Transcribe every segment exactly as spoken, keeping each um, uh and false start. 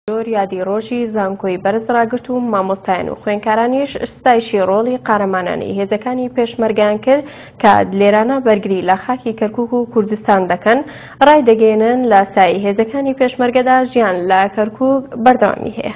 یادی ڕۆژی زانکۆی بەرز ڕاگرت و مامۆستایان و خوێندکارانیش ستایشی ڕۆڵی قارەمانانی هێزەکانی پێشمەرگیان کرد کە لێرانە بەرگری لە خاکی کەرکووک و کوردستان دەکەن ڕای دەگەێنن لە سای هێزەکانی پێشمەرگەدا ژیان لە کەرکووک بەردەوامی هەیە.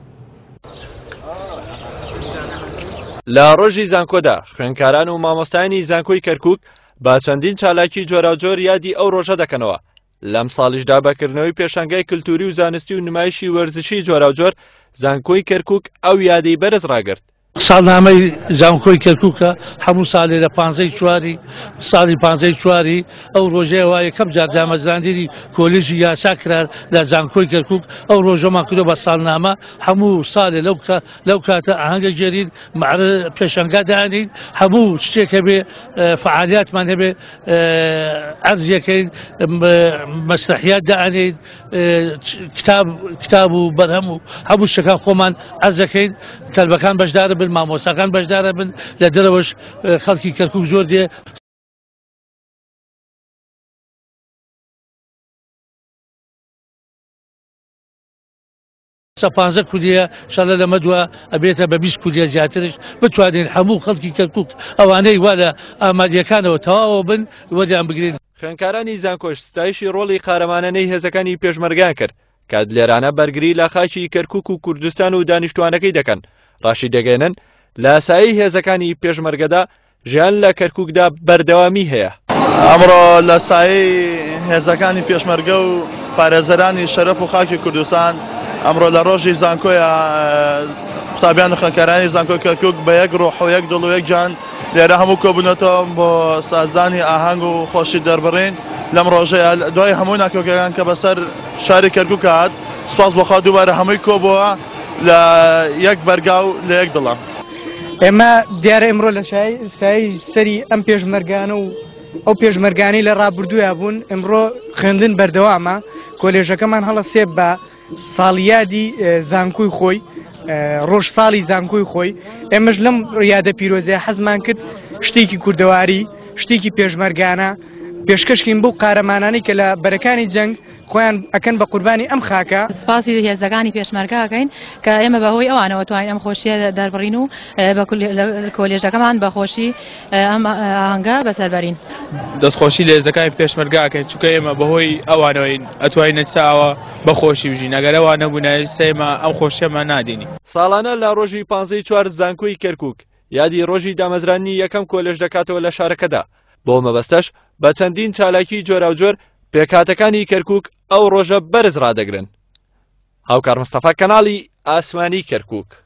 لە ڕۆژی زانکۆدا خوێندکاران و مامۆستایانی زانکۆی کەرکووک با چەندین چالاکی جۆراوجۆر یادی ئەو ڕۆژە دەکەنەوە. لەم ساڵیشدا بەکردنەوەی پێشانگای کللتوری و زانستی و نمایشی وەرزشی جۆراوجۆر زانکۆی کەرکووک ئەو یادەی بەرز ڕاگرت. ساڵنامەی زانکۆی کەرکووکە هەموو ساڵێ لە پانزەی چواری ساڵی پانزەی چواری ئەو ڕۆژەیە وایە یەکەم جار دامەزراندنی کۆلێژی یاسا کرار لە زانکۆی کەرکووک ئەو ڕۆژەمان کردو بە ساڵنامە هەموو ساڵێ لەو کاتە ئاهەنگە ژێرین پێشەنگا دانین هەموو شتێک هەبێ فعالیاتمان هەبێ عەرزیەکەین مەسرحیات دانین کتاب و بەرهەم و هەموو شتەکان خۆمان عەرزەکەین کەلبەکان بەشدارە بن مامۆستاکان بەشدارە بن لە دەرەوەش خەڵکی کەرکووک زۆر دێ. پانزە کوردیە شەڵە لەمە دووە ئەبێتە بە بیست کوردیە زیاترش بتوانین هەموو خەڵکی کەرکووک ئەوانەی وا لە ئامادیەکانەوە تەواوە بن وەریان بگرین. خوێندکارانی زانکۆش ستایشی ڕۆڵی قارەمانانەی هێزەکانی پێشمەرگیان کرد کە لێرانە بەرگری لە خاکی کەرکووک و کوردستان و دانیشتوانەکەی دەکەن. ڕاشی دەگەێنن لە سایی هێزەکانی پێشمەرگەدا ژیان لە کەرکووکدا بەردەوامی هەیە. ئەمڕۆ لە سایی هێزەکانی پێشمەرگە و پارێزەرانی شەرەف و خاکی کوردستان ئەمڕۆ لە ڕۆژی زانکۆیە قوتابیان و خوێندکارانی زانکۆی کەرکووک بە یەک ڕۆح و یەک دڵ و یەک جان لێرە هەموو کۆبوونەتەوە بۆ سازدانی ئاهەنگ و خۆشی دەربڕین لەم ڕۆژەیە دوای هەموو ناکۆکەکان کە بەسەر شاری کەرکووک هات سوپاس بۆخوا دووبارە هەمووی کۆبووە لە یەک بەرگاو لە یەک دڵە. ئێمە دیارە ئەمڕۆ لە سایی سەری ئەم پێشمەرگانە و ئەو پێشمەرگانی لە ڕابردوویە بوون ئەمڕۆ خوێندن بەردەوامە کۆلێژەکەمان هەڵەسێ بە ساڵیادی زانکۆی خۆی ڕۆژ ساڵی زانکۆی خۆی ئێمەش لەم ڕیادە پیرۆزەیە حەزمان کرد شتێکی کوردەواری شتێکی پێشمەرگانە پێشکەشکین بۆ قارەمانانی کە لە بەرەکانی جەنگ خۆیان ئەکەن بە قوربانی ئەم خاکە. سپاسی هێزەکانی پێشمەرگاکەین کە ئێمە بەهۆی ئەوانەوە توانین ئەم خۆشیە دەربڕین و بە کۆلێژەکەمان بەخۆشی ئەم ئاهەنگە بەسەربەرین. دەستخۆشی لە هێزەکانی پێشمەرگاکەین چونکە ئێمە بەهۆی ئەوانەوەین ئەتوانین نەچاوە بەخۆشی بژین ئەگەر ئەوان نەبوونە سێمە ئەم خۆشیەمان نادێنی. ساڵانە لە ڕۆژی پانزەی چوار زانکۆی کەرکووک یادی ڕۆژی دامەزرانی یەکەم کۆلێژ دەکاتەوە لە شارەکەدا بۆ مەبەستەش بە چەندین چالاکی جۆراوجۆر پێکهاتەکانی کەرکووک ئەو ڕۆژە بەرز ڕادەگرن. هاوکار مستەفا کەناڵی ئاسمانی کەرکووک.